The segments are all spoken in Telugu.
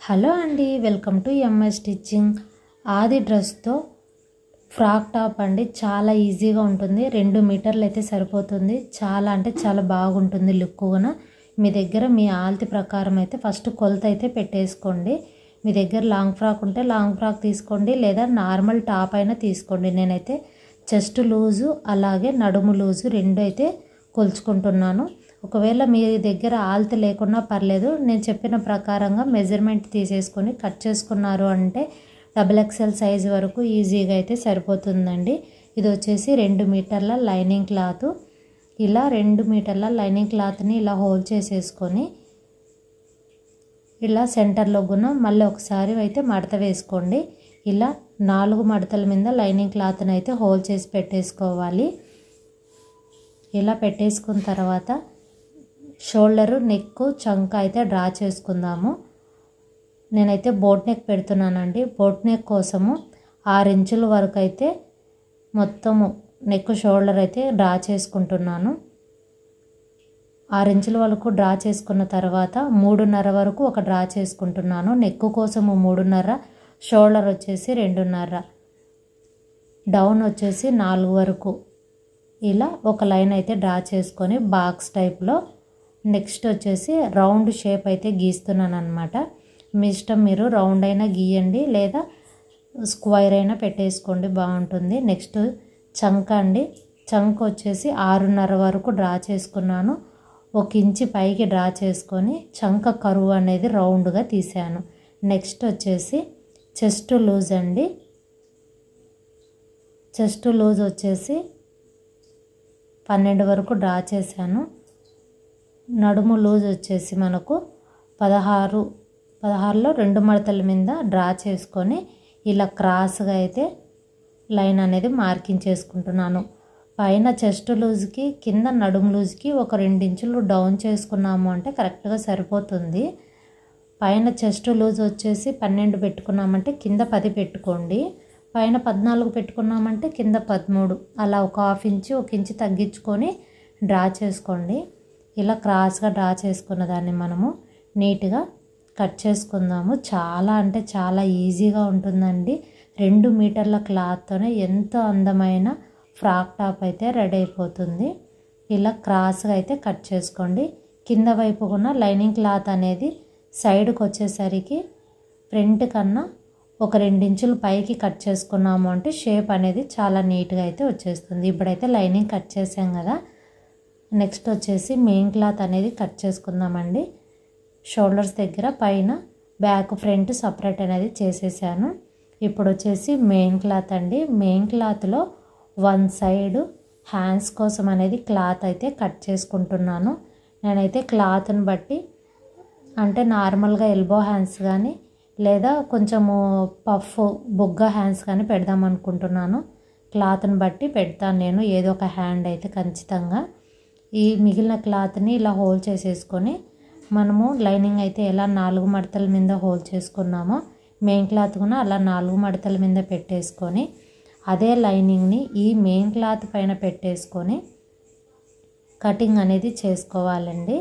హలో అండి, వెల్కమ్ టు ఎంఎస్ స్టిచ్చింగ్. ఆది డ్రెస్తో ఫ్రాక్ టాప్ అండి. చాలా ఈజీగా ఉంటుంది. 2 మీటర్లు అయితే సరిపోతుంది. చాలా అంటే చాలా బాగుంటుంది లుక్ కూడా. మీ దగ్గర మీ ఆల్తి ప్రకారం అయితే ఫస్ట్ కొలత అయితే పెట్టేసుకోండి. మీ దగ్గర లాంగ్ ఫ్రాక్ ఉంటే లాంగ్ ఫ్రాక్ తీసుకోండి, లేదా నార్మల్ టాప్ అయినా తీసుకోండి. నేనైతే చెస్ట్ లూజు అలాగే నడుము లూజు రెండు అయితే కొలుచుకుంటున్నాను. ఒకవేళ మీ దగ్గర ఆల్తి లేకున్నా పర్లేదు, నేను చెప్పిన ప్రకారంగా మెజర్మెంట్ తీసేసుకొని కట్ చేసుకున్నారు అంటే XXL సైజు వరకు ఈజీగా అయితే సరిపోతుందండి. ఇది వచ్చేసి 2 మీటర్ల లైనింగ్ క్లాత్. ఇలా 2 మీటర్ల లైనింగ్ క్లాత్ని ఇలా హోల్డ్ చేసేసుకొని ఇలా సెంటర్లో గుణ మళ్ళీ ఒకసారి అయితే మడత వేసుకోండి. ఇలా 4 మడతల మీద లైనింగ్ క్లాత్ని అయితే హోల్డ్ చేసి పెట్టేసుకోవాలి. ఇలా పెట్టేసుకున్న తర్వాత షోల్డరు, నెక్, చంక అయితే డ్రా చేసుకుందాము. నేనైతే బోట్ నెక్ పెడుతున్నానండి. బోట్ నెక్ కోసము 6 ఇంచుల వరకు అయితే మొత్తము నెక్ షోల్డర్ అయితే డ్రా చేసుకుంటున్నాను. 6 ఇంచుల వరకు డ్రా చేసుకున్న తర్వాత 3.5 వరకు ఒక డ్రా చేసుకుంటున్నాను. నెక్ కోసము 3.5, షోల్డర్ వచ్చేసి 2.5, డౌన్ వచ్చేసి 4 వరకు ఇలా ఒక లైన్ అయితే డ్రా చేసుకొని బాక్స్ టైప్లో నెక్స్ట్ వచ్చేసి రౌండ్ షేప్ అయితే గీస్తున్నాను అనమాట. మీ ఇష్టం, మీరు రౌండ్ అయినా గీయండి లేదా స్క్వైర్ అయినా పెట్టేసుకోండి, బాగుంటుంది. నెక్స్ట్ చంక అండి. చంక వచ్చేసి 6.5 వరకు డ్రా చేసుకున్నాను. 1 ఇంచు పైకి డ్రా చేసుకొని చంక కరువు అనేది రౌండ్గా తీసాను. నెక్స్ట్ వచ్చేసి చెస్ట్ లూజ్ అండి. చెస్ట్ లూజ్ వచ్చేసి 12 వరకు డ్రా చేశాను. నడుము లూజ్ వచ్చేసి మనకు 16లో 2 మడతల మీద డ్రా చేసుకొని ఇలా క్రాస్గా అయితే లైన్ అనేది మార్కింగ్ చేసుకుంటున్నాను. పైన చెస్ట్ లూజ్కి కింద నడుము లూజ్కి ఒక 2 ఇంచులు డౌన్ చేసుకున్నాము అంటే కరెక్ట్గా సరిపోతుంది. పైన చెస్ట్ లూజ్ వచ్చేసి 12 పెట్టుకున్నామంటే కింద 10 పెట్టుకోండి. పైన 14 పెట్టుకున్నామంటే కింద 13, అలా ఒక 1/2 ఇంచు 1 ఇంచు తగ్గించుకొని డ్రా చేసుకోండి. ఇలా క్రాస్గా డ్రా చేసుకున్న దాన్ని మనము నీట్గా కట్ చేసుకుందాము. చాలా అంటే చాలా ఈజీగా ఉంటుందండి. 2 మీటర్ల క్లాత్తోనే ఎంతో అందమైన ఫ్రాక్ టాప్ అయితే రెడీ అయిపోతుంది. ఇలా క్రాస్గా అయితే కట్ చేసుకోండి. కింద వైపు కూడా లైనింగ్ క్లాత్ అనేది సైడ్కి వచ్చేసరికి ఫ్రంట్ కన్నా ఒక 2 ఇంచులు పైకి కట్ చేసుకున్నాము అంటే షేప్ అనేది చాలా నీట్గా అయితే వచ్చేస్తుంది. ఇప్పుడైతే లైనింగ్ కట్ చేసాం కదా. నెక్స్ట్ వచ్చేసి మెయిన్ క్లాత్ అనేది కట్ చేసుకుందామండి. షోల్డర్స్ దగ్గర పైన బ్యాక్ ఫ్రంట్ సపరేట్ అనేది చేసేసాను. ఇప్పుడు వచ్చేసి మెయిన్ క్లాత్ అండి. మెయిన్ క్లాత్లో 1 సైడ్ హ్యాండ్స్ కోసం అనేది క్లాత్ అయితే కట్ చేసుకుంటున్నాను. నేనైతే క్లాత్ని బట్టి అంటే నార్మల్గా ఎల్బో హ్యాండ్స్ కానీ లేదా కొంచెము పఫ్ బొగ్గ హ్యాండ్స్ కానీ పెడదాం అనుకుంటున్నాను. క్లాత్ని బట్టి పెడతాను నేను, ఏదో ఒక హ్యాండ్ అయితే ఖచ్చితంగా. ఈ మిగిలిన క్లాత్ని ఇలా హోల్డ్ చేసేసుకొని మనము లైనింగ్ అయితే ఎలా 4 మడతల మీద హోల్డ్ చేసుకున్నామో మెయిన్ క్లాత్ కూడా అలా 4 మడతల మీద పెట్టేసుకొని అదే లైనింగ్ని ఈ మెయిన్ క్లాత్ పైన పెట్టేసుకొని కటింగ్ అనేది చేసుకోవాలండి.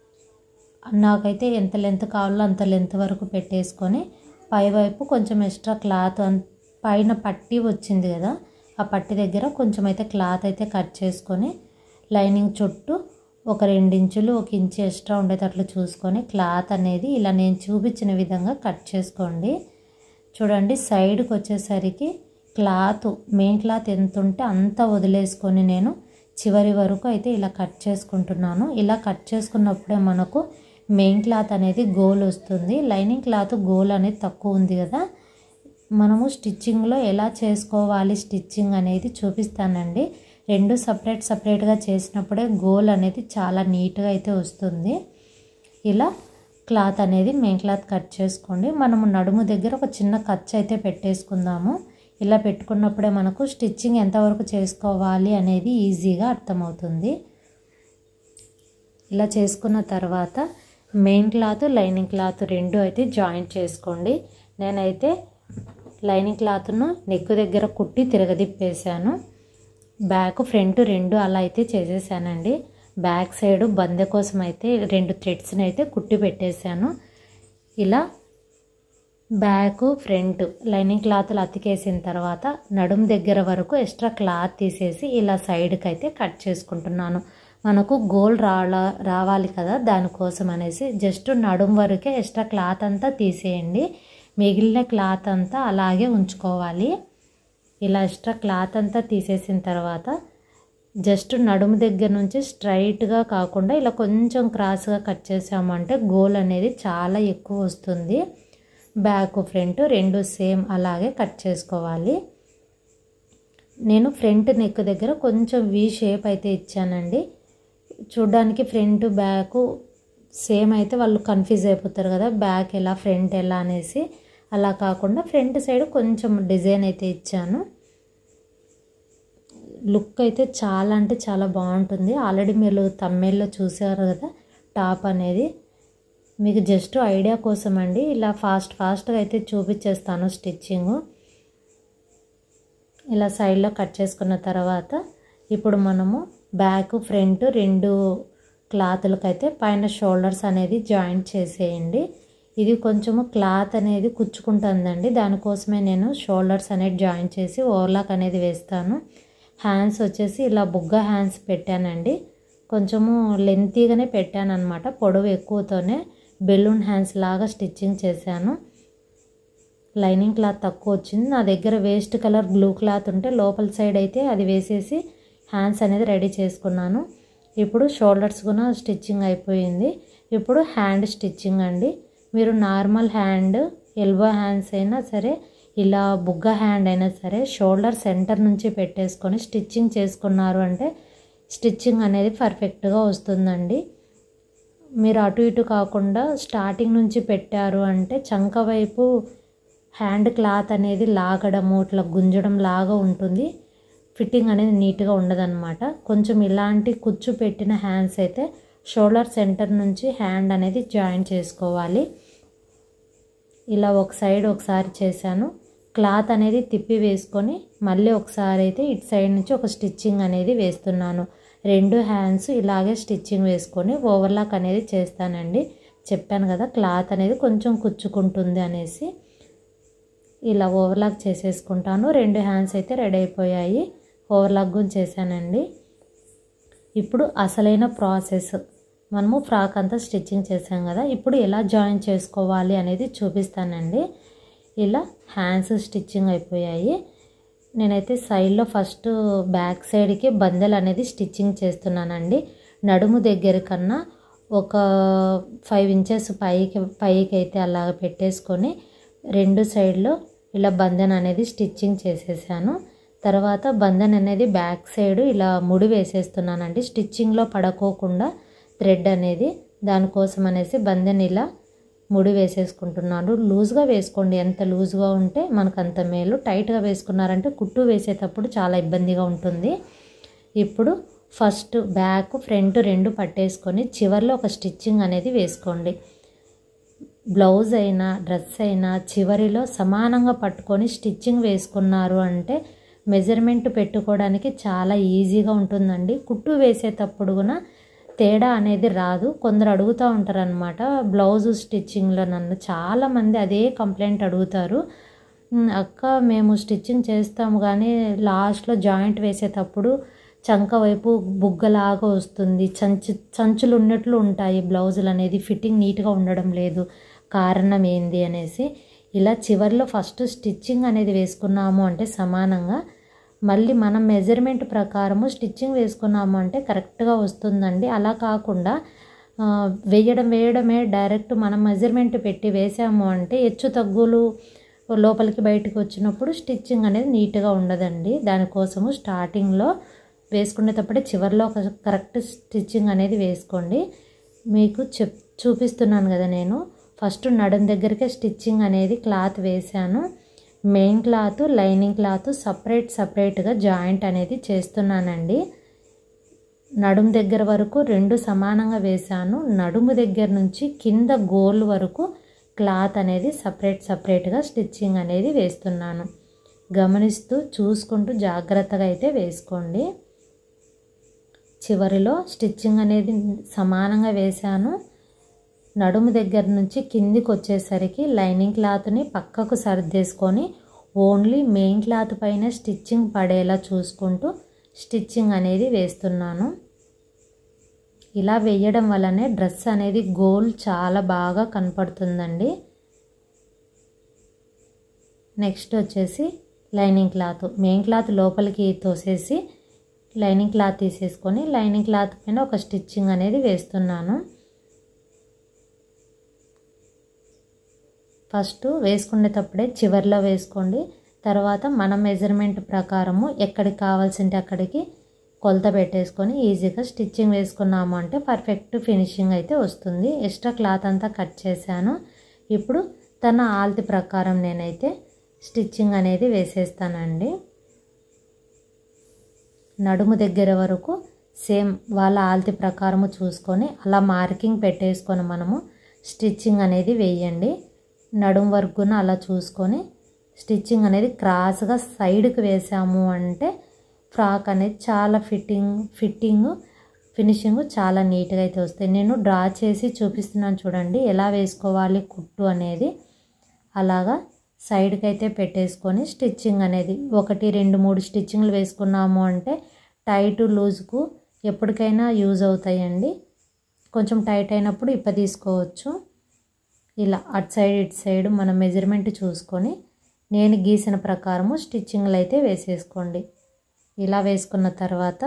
నాకైతే ఎంత లెంత్ కావాలో అంత లెంత్ వరకు పెట్టేసుకొని పైవైపు కొంచెం ఎక్స్ట్రా క్లాత్ పైన పట్టీ వచ్చింది కదా, ఆ పట్టీ దగ్గర కొంచెం అయితే క్లాత్ అయితే కట్ చేసుకొని లైనింగ్ చుట్టూ ఒక 2 ఇంచులు 1 ఇంచు ఎక్స్ట్రా ఉండేటట్లు చూసుకొని క్లాత్ అనేది ఇలా నేను చూపించిన విధంగా కట్ చేసుకోండి. చూడండి, సైడ్కి వచ్చేసరికి క్లాత్ మెయిన్ క్లాత్ ఎంత ఉంటే అంత వదిలేసుకొని నేను చివరి వరకు అయితే ఇలా కట్ చేసుకుంటున్నాను. ఇలా కట్ చేసుకున్నప్పుడే మనకు మెయిన్ క్లాత్ అనేది గోల్ వస్తుంది. లైనింగ్ క్లాత్ గోల్ అనేది తక్కువ ఉంది కదా. మనము స్టిచ్చింగ్లో ఎలా చేసుకోవాలి స్టిచ్చింగ్ అనేది చూపిస్తానండి. 2 సపరేట్గా చేసినప్పుడే గోల్ అనేది చాలా నీట్గా అయితే వస్తుంది. ఇలా క్లాత్ అనేది మెయిన్ క్లాత్ కట్ చేసుకోండి. మనము నడుము దగ్గర ఒక చిన్న ఖర్చు అయితే పెట్టేసుకుందాము. ఇలా పెట్టుకున్నప్పుడే మనకు స్టిచ్చింగ్ ఎంతవరకు చేసుకోవాలి అనేది ఈజీగా అర్థమవుతుంది. ఇలా చేసుకున్న తర్వాత మెయిన్ క్లాత్ లైనింగ్ క్లాత్ 2 అయితే జాయింట్ చేసుకోండి. నేనైతే లైనింగ్ క్లాత్ను నెక్ దగ్గర కుట్టి తిరగదిప్పేసాను. బ్యాక్ ఫ్రంట్ 2 అలా అయితే చేసేసానండి. బ్యాక్ సైడ్ బందె కోసం అయితే 2 థ్రెడ్స్ని అయితే కుట్టి పెట్టేశాను. ఇలా బ్యాక్ ఫ్రంట్ లైనింగ్ క్లాత్లు అతికేసిన తర్వాత నడుము దగ్గర వరకు ఎక్స్ట్రా క్లాత్ తీసేసి ఇలా సైడ్కి అయితే కట్ చేసుకుంటున్నాను. మనకు గోల్ రావాలి కదా, దానికోసం అనేసి జస్ట్ నడుము వరకే ఎక్స్ట్రా క్లాత్ అంతా తీసేయండి. మిగిలిన క్లాత్ అంతా అలాగే ఉంచుకోవాలి. ఇలా ఎక్స్ట్రా క్లాత్ అంతా తీసేసిన తర్వాత జస్ట్ నడుము దగ్గర నుంచి స్ట్రైట్గా కాకుండా ఇలా కొంచెం క్రాస్గా కట్ చేసామంటే గోల్ అనేది చాలా ఎక్కువ వస్తుంది. బ్యాక్ ఫ్రంట్ రెండు సేమ్ అలాగే కట్ చేసుకోవాలి. నేను ఫ్రంట్ నెక్ దగ్గర కొంచెం వీ షేప్ అయితే ఇచ్చానండి. చూడ్డానికి ఫ్రంట్ బ్యాక్ సేమ్ అయితే వాళ్ళు కన్ఫ్యూజ్ అయిపోతారు కదా, బ్యాక్ ఎలా ఫ్రంట్ ఎలా అనేసి. అలా కాకుండా ఫ్రంట్ సైడ్ కొంచెం డిజైన్ అయితే ఇచ్చాను. లుక్ అయితే చాలా అంటే చాలా బాగుంటుంది. ఆల్రెడీ మీరు తమ్మెల్లో చూసారు కదా టాప్ అనేది. మీకు జస్ట్ ఐడియా కోసం అండి ఇలా ఫాస్ట్గా అయితే చూపించేస్తాను స్టిచ్చింగ్. ఇలా సైడ్లో కట్ చేసుకున్న తర్వాత ఇప్పుడు మనము బ్యాక్ ఫ్రంట్ రెండు క్లాతులకైతే పైన షోల్డర్స్ అనేది జాయింట్ చేసేయండి. ఇది కొంచెము క్లాత్ అనేది కుచ్చుకుంటుందండి, దానికోసమే నేను షోల్డర్స్ అనేది జాయింట్ చేసి ఓవర్లాక్ అనేది వేస్తాను. హ్యాండ్స్ వచ్చేసి ఇలా బుగ్గ హ్యాండ్స్ పెట్టానండి. కొంచెము లెంతీగానే పెట్టాను అనమాట, పొడవు ఎక్కువతోనే బెలూన్ హ్యాండ్స్ లాగా స్టిచ్చింగ్ చేశాను. లైనింగ్ క్లాత్ తక్కువ వచ్చింది నా దగ్గర. వేస్ట్ కలర్ బ్లూ క్లాత్ ఉంటే లోపల సైడ్ అయితే అది వేసేసి హ్యాండ్స్ అనేది రెడీ చేసుకున్నాను. ఇప్పుడు షోల్డర్స్ కూడా స్టిచ్చింగ్ అయిపోయింది. ఇప్పుడు హ్యాండ్ స్టిచ్చింగ్ అండి. మీరు నార్మల్ హ్యాండ్ ఎల్బో హ్యాండ్స్ అయినా సరే, ఇలా బుగ్గ హ్యాండ్ అయినా సరే షోల్డర్ సెంటర్ నుంచి పెట్టేసుకొని స్టిచ్చింగ్ చేసుకున్నారు అంటే స్టిచ్చింగ్ అనేది పర్ఫెక్ట్గా వస్తుందండి. మీరు అటు ఇటు కాకుండా స్టార్టింగ్ నుంచి పెట్టారు అంటే చంక వైపు హ్యాండ్ క్లాత్ అనేది లాగడము ఇట్లా గుంజడం లాగా ఉంటుంది, ఫిట్టింగ్ అనేది నీట్గా ఉండదన్నమాట. కొంచెం ఇలాంటి కుచ్చు పెట్టిన హ్యాండ్స్ అయితే షోల్డర్ సెంటర్ నుంచి హ్యాండ్ అనేది జాయిన్ చేసుకోవాలి. ఇలా ఒక సైడ్ ఒకసారి చేశాను. క్లాత్ అనేది తిప్పి వేసుకొని మళ్ళీ ఒకసారి అయితే ఇటు సైడ్ నుంచి ఒక స్టిచ్చింగ్ అనేది వేస్తున్నాను. రెండు హ్యాండ్స్ ఇలాగే స్టిచ్చింగ్ వేసుకొని ఓవర్లాక్ అనేది చేస్తానండి. చెప్పాను కదా క్లాత్ అనేది కొంచెం కుచ్చుకుంటుంది అనేసి. ఇలా ఓవర్లాక్ చేసేసుకుంటాను. రెండు హ్యాండ్స్ అయితే రెడీ అయిపోయాయి. ఓవర్లాక్ కూడా చేశానండి. ఇప్పుడు అసలైన ప్రాసెస్, మనము ఫ్రాక్ అంతా స్టిచ్చింగ్ చేసాం కదా, ఇప్పుడు ఎలా జాయిన్ చేసుకోవాలి అనేది చూపిస్తానండి. ఇలా హ్యాండ్స్ స్టిచ్చింగ్ అయిపోయాయి. నేనైతే సైడ్లో ఫస్ట్ బ్యాక్ సైడ్కి బందెల్ అనేది స్టిచ్చింగ్ చేస్తున్నానండి. నడుము దగ్గర కన్నా ఒక 5 ఇంచెస్ పైకి అయితే అలాగ పెట్టేసుకొని రెండు సైడ్లో ఇలా బందెన్ అనేది స్టిచ్చింగ్ చేసేసాను. తర్వాత బందెన్ అనేది బ్యాక్ సైడ్ ఇలా ముడి వేసేస్తున్నానండి, స్టిచ్చింగ్లో పడుకోకుండా థ్రెడ్ అనేది. దానికోసం అనేసి బందెన్ ఇలా ముడి వేసేసుకుంటున్నాను. లూజ్గా వేసుకోండి, ఎంత లూజ్గా ఉంటే మనకు అంత మేలు. టైట్గా వేసుకున్నారంటే కుట్టు వేసేటప్పుడు చాలా ఇబ్బందిగా ఉంటుంది. ఇప్పుడు ఫస్ట్ బ్యాక్ ఫ్రంట్ రెండు పట్టేసుకొని చివర్లో ఒక స్టిచ్చింగ్ అనేది వేసుకోండి. బ్లౌజ్ అయినా డ్రెస్ అయినా చివరిలో సమానంగా పట్టుకొని స్టిచ్చింగ్ వేసుకున్నారు అంటే మెజర్మెంట్ పెట్టుకోవడానికి చాలా ఈజీగా ఉంటుందండి. కుట్టు వేసేటప్పుడు కూడా తేడా అనేది రాదు. కొందరు అడుగుతూ ఉంటారు అనమాట బ్లౌజ్ స్టిచ్చింగ్లో, నన్ను చాలామంది అదే కంప్లైంట్ అడుగుతారు. అక్క మేము స్టిచ్చింగ్ చేస్తాము కానీ లాస్ట్లో జాయింట్ వేసేటప్పుడు చంక వైపు బుగ్గలాగా వస్తుంది, సంచులు ఉన్నట్లు ఉంటాయి బ్లౌజులు అనేది, ఫిట్టింగ్ నీట్గా ఉండడం లేదు, కారణం ఏంది అనేసి. ఇలా చివరిలో ఫస్ట్ స్టిచ్చింగ్ అనేది వేసుకున్నాము అంటే సమానంగా మళ్ళీ మనం మెజర్మెంట్ ప్రకారము స్టిచ్చింగ్ వేసుకున్నాము అంటే కరెక్ట్గా వస్తుందండి. అలా కాకుండా వేయడమే డైరెక్ట్ మనం మెజర్మెంట్ పెట్టి వేసాము అంటే హెచ్చు తగ్గులు లోపలికి బయటకు వచ్చినప్పుడు స్టిచ్చింగ్ అనేది నీట్గా ఉండదండి. దానికోసము స్టార్టింగ్లో వేసుకునేటప్పుడే చివరిలో ఒక కరెక్ట్ స్టిచ్చింగ్ అనేది వేసుకోండి. మీకు చూపిస్తున్నాను కదా, నేను ఫస్ట్ నడుం దగ్గరికే స్టిచ్చింగ్ అనేది క్లాత్ వేసాను. మెయిన్ క్లాత్ లైనింగ్ క్లాత్ సపరేట్గా జాయింట్ అనేది చేస్తున్నానండి. నడుము దగ్గర వరకు రెండు సమానంగా వేసాను. నడుము దగ్గర నుంచి కింద గోల్ వరకు క్లాత్ అనేది సపరేట్గా స్టిచ్చింగ్ అనేది వేస్తున్నాను. గమనిస్తూ చూసుకుంటూ జాగ్రత్తగా అయితే వేసుకోండి. చివరిలో స్టిచ్చింగ్ అనేది సమానంగా వేసాను. నడుము దగ్గర నుంచి కిందికి వచ్చేసరికి లైనింగ్ క్లాత్ని పక్కకు సర్దేసుకొని ఓన్లీ మెయిన్ క్లాత్ పైన స్టిచ్చింగ్ పడేలా చూసుకుంటూ స్టిచ్చింగ్ అనేది వేస్తున్నాను. ఇలా వేయడం వల్లనే డ్రెస్ అనేది గోల్ చాలా బాగా కనపడుతుందండి. నెక్స్ట్ వచ్చేసి లైనింగ్ క్లాత్, మెయిన్ క్లాత్ లోపలికి తోసేసి లైనింగ్ క్లాత్ తీసేసుకొని లైనింగ్ క్లాత్ పైన ఒక స్టిచ్చింగ్ అనేది వేస్తున్నాను. ఫస్ట్ వేసుకునేటప్పుడే చివర్లో వేసుకోండి. తర్వాత మన మెజర్మెంట్ ప్రకారము ఎక్కడికి కావాల్సింటే అక్కడికి కొలత పెట్టేసుకొని ఈజీగా స్టిచ్చింగ్ వేసుకున్నాము అంటే పర్ఫెక్ట్ ఫినిషింగ్ అయితే వస్తుంది. ఎక్స్ట్రా క్లాత్ అంతా కట్ చేశాను. ఇప్పుడు తన ఆల్తి ప్రకారం నేనైతే స్టిచ్చింగ్ అనేది వేసేస్తానండి. నడుము దగ్గర వరకు సేమ్ వాళ్ళ ఆల్తి ప్రకారము చూసుకొని అలా మార్కింగ్ పెట్టేసుకొని మనము స్టిచ్చింగ్ అనేది వేయండి. నడుము వరకున అలా చూసుకొని స్టిచ్చింగ్ అనేది క్రాస్గా సైడ్కి వేసాము అంటే ఫ్రాక్ అనేది చాలా ఫిట్టింగ్ ఫినిషింగ్ చాలా నీట్గా అయితే వస్తాయి. నేను డ్రా చేసి చూపిస్తున్నాను చూడండి ఎలా వేసుకోవాలి కుట్టు అనేది. అలాగా సైడ్కి అయితే పెట్టేసుకొని స్టిచ్చింగ్ అనేది 1, 2, 3 స్టిచ్చింగ్లు వేసుకున్నాము అంటే టైట్ లూజ్కు ఎప్పటికైనా యూజ్ అవుతాయండి. కొంచెం టైట్ అయినప్పుడు ఇప్ప తీసుకోవచ్చు. ఇలా అటు సైడ్ ఇటు సైడ్ మన మెజర్మెంట్ చూసుకొని నేను గీసిన ప్రకారము స్టిచ్చింగ్లు అయితే వేసేసుకోండి. ఇలా వేసుకున్న తర్వాత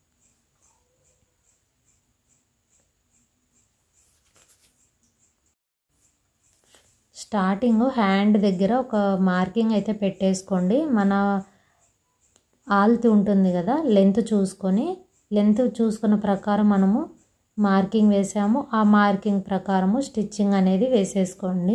స్టార్టింగ్ హ్యాండ్ దగ్గర ఒక మార్కింగ్ అయితే పెట్టేసుకోండి. మన ఆల్తి ఉంటుంది కదా, లెంత్ చూసుకున్న ప్రకారం మనము మార్కింగ్ వేసాము. ఆ మార్కింగ్ ప్రకారము స్టిచ్చింగ్ అనేది వేసేసుకోండి.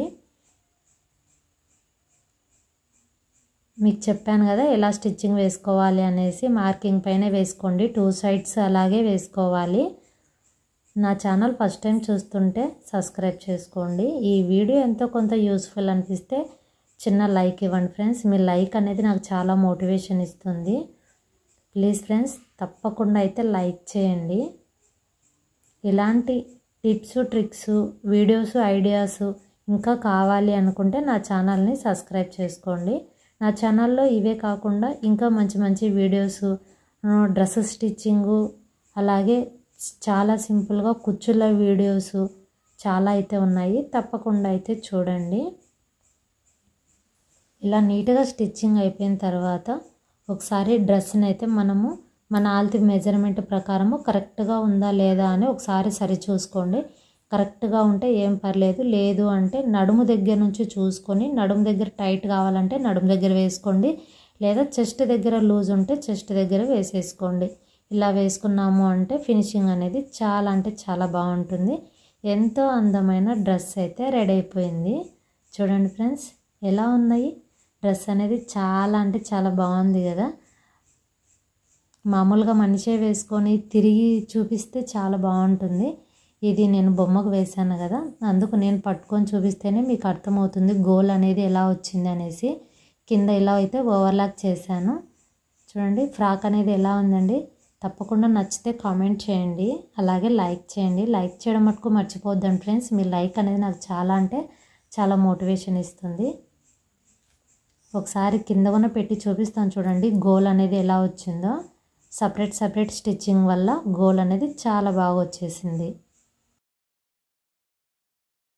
మీకు చెప్పాను కదా ఎలా స్టిచ్చింగ్ వేసుకోవాలి అనేసి. మార్కింగ్ పైన వేసుకోండి, 2 సైడ్స్ అలాగే వేసుకోవాలి. నా ఛానల్ ఫస్ట్ టైం చూస్తుంటే సబ్స్క్రైబ్ చేసుకోండి. ఈ వీడియో ఎంతో కొంత యూస్ఫుల్ అనిపిస్తే చిన్న లైక్ ఇవ్వండి ఫ్రెండ్స్. మీ లైక్ అనేది నాకు చాలా మోటివేషన్ ఇస్తుంది. ప్లీజ్ ఫ్రెండ్స్ తప్పకుండా అయితే లైక్ చేయండి. ఇలాంటి టిప్స్ ట్రిక్స్ వీడియోస్ ఐడియాస్ ఇంకా కావాలి అనుకుంటే నా ఛానల్ని సబ్స్క్రైబ్ చేసుకోండి. నా ఛానల్లో ఇవే కాకుండా ఇంకా మంచి మంచి వీడియోస్, డ్రెస్ స్టిచ్చింగు, అలాగే చాలా సింపుల్గా కుచ్చుల వీడియోస్ చాలా అయితే ఉన్నాయి. తప్పకుండా అయితే చూడండి. ఇలా నీట్గా స్టిచ్చింగ్ అయిపోయిన తర్వాత ఒకసారి డ్రెస్ని అయితే మనము మన ఆల్తి మెజర్మెంట్ ప్రకారము కరెక్ట్గా ఉందా లేదా అని ఒకసారి సరి చూసుకోండి. కరెక్ట్గా ఉంటే ఏం పర్లేదు, లేదు అంటే నడుము దగ్గర నుంచి చూసుకొని నడుము దగ్గర టైట్ కావాలంటే నడుము దగ్గర వేసుకోండి, లేదా చెస్ట్ దగ్గర లూజ్ ఉంటే చెస్ట్ దగ్గర వేసేసుకోండి. ఇలా వేసుకున్నాము అంటే ఫినిషింగ్ అనేది చాలా అంటే చాలా బాగుంటుంది. ఎంతో అందమైన డ్రెస్ అయితే రెడీ అయిపోయింది. చూడండి ఫ్రెండ్స్ ఎలా ఉన్నాయి. డ్రెస్ అనేది చాలా అంటే చాలా బాగుంది కదా. మామూలుగా మనిషే వేసుకొని తిరిగి చూపిస్తే చాలా బాగుంటుంది. ఇది నేను బొమ్మకు వేశాను కదా, అందుకు నేను పట్టుకొని చూపిస్తేనే మీకు అర్థమవుతుంది గోల్ అనేది ఎలా వచ్చింది అనేసి. కింద ఇలా అయితే ఓవర్లాక్ చేశాను. చూడండి ఫ్రాక్ అనేది ఎలా ఉందండి. తప్పకుండా నచ్చితే కామెంట్ చేయండి, అలాగే లైక్ చేయండి. లైక్ చేయడం మటుకు మర్చిపోద్దండి ఫ్రెండ్స్. మీ లైక్ అనేది నాకు చాలా అంటే చాలా మోటివేషన్ ఇస్తుంది. ఒకసారి కింద కూడా పెట్టి చూపిస్తాను చూడండి గోల్ అనేది ఎలా వచ్చిందో. సపరేట్ స్టిచ్చింగ్ వల్ల గోల్ అనేది చాలా బాగా వచ్చేసింది.